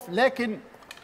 لكن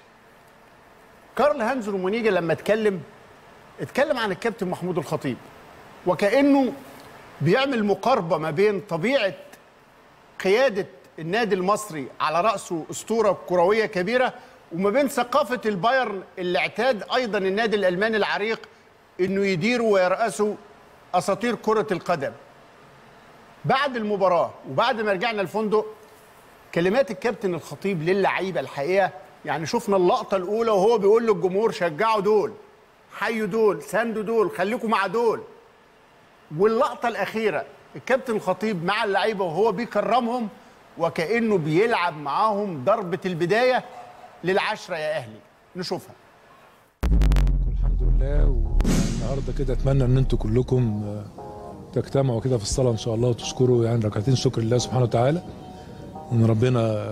كارل هانز رومانيجا لما اتكلم عن الكابتن محمود الخطيب، وكأنه بيعمل مقاربة ما بين طبيعة قيادة النادي المصري على رأسه أسطورة كروية كبيرة، وما بين ثقافة البايرن اللي اعتاد أيضا النادي الألماني العريق إنه يديره ويرأسه أساطير كرة القدم. بعد المباراة وبعد ما رجعنا الفندق، كلمات الكابتن الخطيب للعيبة الحقيقة، يعني شفنا اللقطة الأولى وهو بيقول للجمهور شجعوا دول، حيوا دول، ساندوا دول، خليكم مع دول. واللقطة الأخيرة الكابتن الخطيب مع اللعيبة وهو بيكرمهم وكأنه بيلعب معاهم ضربة البداية للعشرة يا أهلي. نشوفها. الحمد لله. والنهارده كده أتمنى إن أنتوا كلكم تجتمعوا كده في الصلاة إن شاء الله وتشكروا يعني ركعتين شكر لله سبحانه وتعالى إن ربنا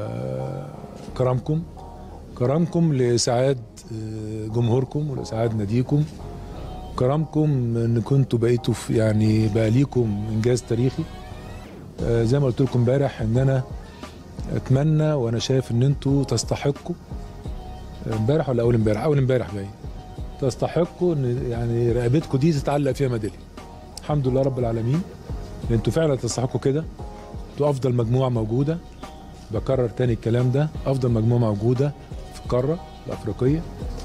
كرمكم لإسعاد جمهوركم ولإسعاد ناديكم، كرمكم إن كنتوا بقيتوا في يعني بقى ليكم إنجاز تاريخي. زي ما قلت لكم امبارح إن أنا أتمنى وأنا شايف إن أنتوا تستحقوا، امبارح ولا أول امبارح؟ أول امبارح باين، تستحقوا إن يعني رقبتكم دي تتعلق فيها ميدالية. الحمد لله رب العالمين إن أنتوا فعلا تستحقوا كده. أنتوا أفضل مجموعة موجودة، بكرر تاني الكلام ده، أفضل مجموعة موجودة في القارة الأفريقية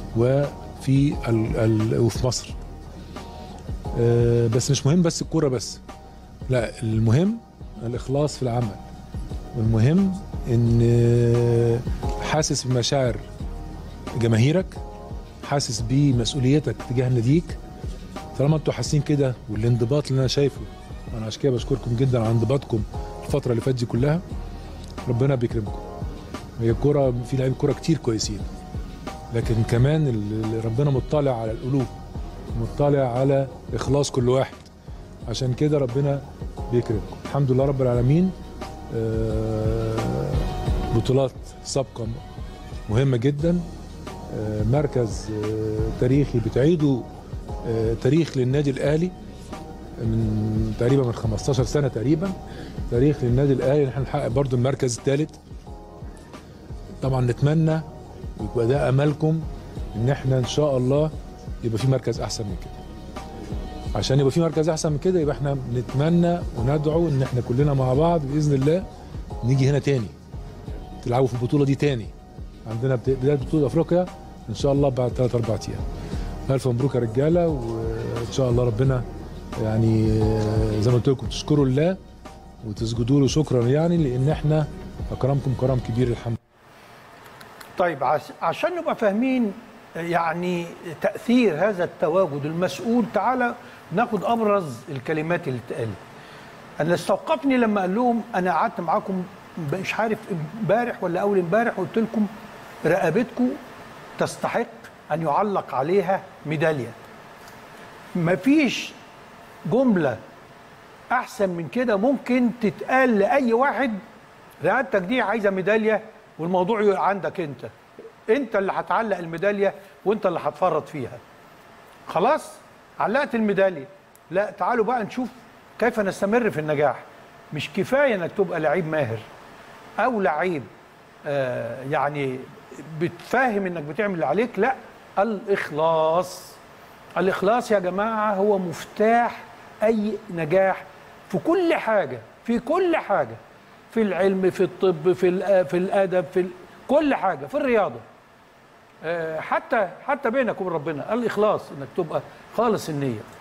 وفي مصر. بس مش مهم بس الكورة بس، لا، المهم الإخلاص في العمل، والمهم إن حاسس بمشاعر جماهيرك، حاسس بمسؤوليتك تجاه ناديك. طالما انتوا حاسين كده والانضباط اللي انا شايفه، انا عشان كده بشكركم جدا على انضباطكم الفترة اللي فاتت دي كلها. ربنا بيكرمكم. هي الكورة في لعيبة كورة كتير كويسين، لكن كمان اللي ربنا مطلع على القلوب، مطلع على إخلاص كل واحد، عشان كده ربنا بيكرمكم. الحمد لله رب العالمين. بطولات سابقة مهمة جدا، مركز تاريخي بتعيدوا تاريخ للنادي الأهلي من تقريبا من 15 سنة تقريبا، تاريخ للنادي الأهلي. نحن نحقق برضو المركز الثالث. طبعا نتمنى ويبقى ده أملكم إن احنا إن شاء الله يبقى في مركز أحسن من كده. عشان يبقى في مركز أحسن من كده يبقى احنا نتمنى وندعو إن احنا كلنا مع بعض بإذن الله نيجي هنا تاني، تلعبوا في البطولة دي تاني. عندنا بداية بطولة أفريقيا إن شاء الله بعد 3-4 أيام. ألف مبروك يا رجالة، وإن شاء الله ربنا يعني زي ما قلت لكم تشكروا الله وتسجدوا له شكرا، يعني لأن احنا أكرمكم كرم كبير الحمد لله. طيب عشان نبقى فاهمين يعني تأثير هذا التواجد المسؤول، تعالى ناخد أبرز الكلمات اللي اتقالت. أنا استوقفني لما قال لهم أنا قعدت معاكم مش عارف امبارح ولا أول امبارح وقلت لكم رقبتكم تستحق أن يعلق عليها ميدالية. مفيش جملة أحسن من كده ممكن تتقال لأي واحد. رقبتك دي عايزة ميدالية والموضوع عندك أنت اللي هتعلق الميدالية وأنت اللي هتفرط فيها. خلاص علقت الميدالية، لا تعالوا بقى نشوف كيف نستمر في النجاح. مش كفاية أنك تبقى لعيب ماهر أو لعيب يعني بتفهم أنك بتعمل اللي عليك، لا، الإخلاص يا جماعة هو مفتاح أي نجاح في كل حاجة، في كل حاجة، في العلم، في الطب، في الأدب، في كل حاجة، في الرياضة، حتى بينك وبين ربنا. الإخلاص إنك تبقى خالص النية.